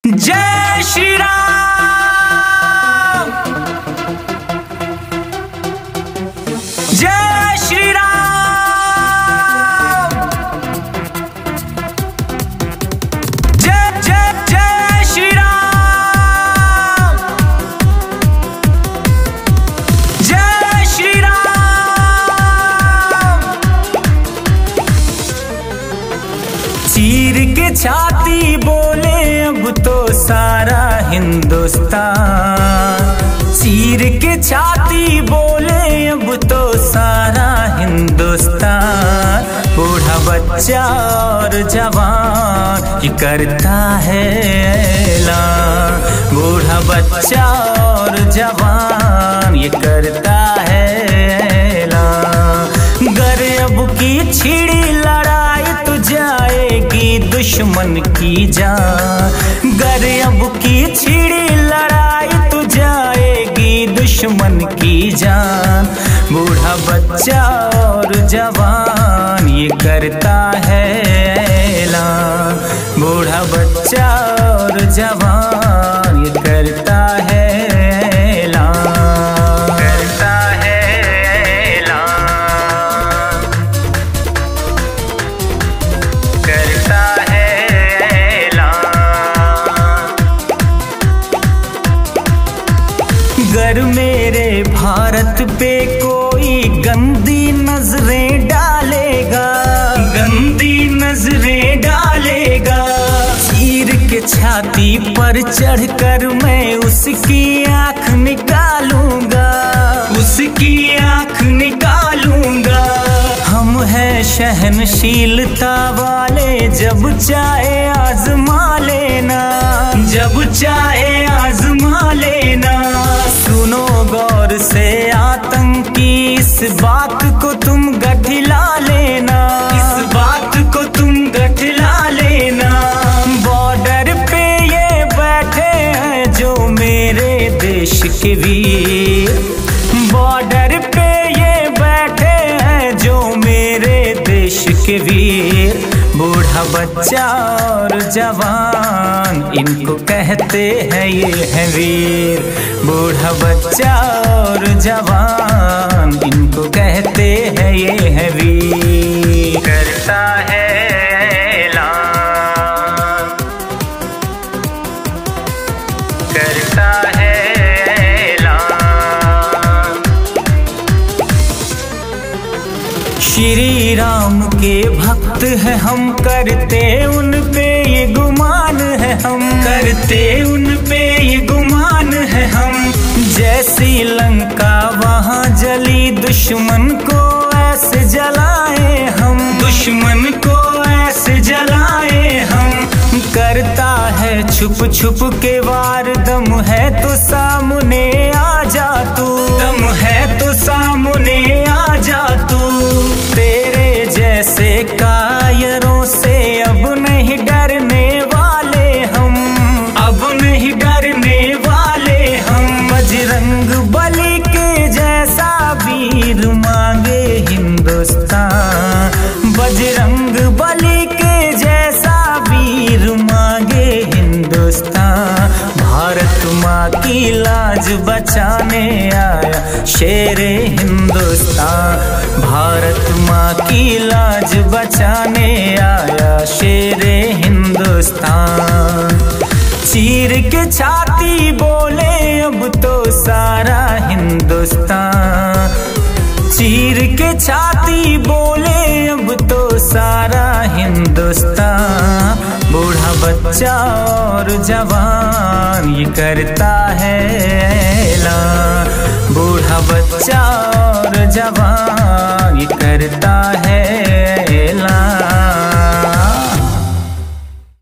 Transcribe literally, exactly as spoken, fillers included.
जय श्री राम, जय श्री राम, जय जय जय श्री राम, जय श्री राम। चीर के छाती बोले अब तो सारा हिंदुस्तान, चीर के छाती बोले अब तो सारा हिंदुस्तान। बूढ़ा बच्चा और जवान ये करता है ऐलान, बूढ़ा बच्चा और जवान ये करता है ऐलान। गर अब की छिड़ी लड़ाई तो जाएगी दुश्मन की जान, गर अब की छिड़ी लड़ाई तो जाएगी दुश्मन की जान। बूढ़ा बच्चा और जवान ये करता है ऐलान, बूढ़ा बच्चा और जवान ये करता है ऐलान, करता है ऐलान, करता है ऐलान। गर मेरे भारत पे कोई गंदी नजरें डालेगा, गंदी नजरें डालेगा, चीर के छाती पर चढ़कर मैं उसकी आंख निकालूंगा, उसकी आंख निकालूंगा। हम हैं सहनशीलता वाले, जब चाहे आजमा लेना, जब चाहे आजमा लेना। सुनो गौर से आतंकी, इस बात को तुम गठिला लेना, इस बात को तुम गठिला लेना। बॉर्डर पे ये बैठे हैं जो मेरे देश के वीर, बॉर्डर पे ये बैठे हैं जो मेरे देश के वीर। बूढ़ा बच्चा और जवान इनको कहते हैं ये है वीर, बूढ़ा बच्चा और जवान इनको कहते हैं ये है वीर। करता है ऐलान, करता है ऐलान। श्री राम के भक्त है हम, करते उन पे ये गुमान है हम, करते उन पे ये गुमान है हम। जैसी लंका वहाँ जली, दुश्मन को ऐसे जलाए हम, दुश्मन को ऐसे जलाए हम। करता है छुप छुप के वार, दम है तो सामने आ जा तू, दम है तो सामने आ जा तू। तेरे जैसे कायरों से अब नहीं डरने वाले हम, अब नहीं डरने वाले हम। बजरंग बली के जैसा वीर मांगे हिंदुस्तान, बजरंग बली के जैसा वीर मांगे हिंदुस्तान। भारत माँ की लाज बचाने आया शेरे हिंदुस्तान, भारत माँ की लाज बचाने आया शेरे हिंदुस्तान। चीर के छाती बोले अब तो सारा हिंदुस्तान, चीर के छाती बोले अब तो सारा हिंदुस्तान। बूढ़ा बच्चा और जवान ये करता है ऐलान, बूढ़ा बच्चा और जवान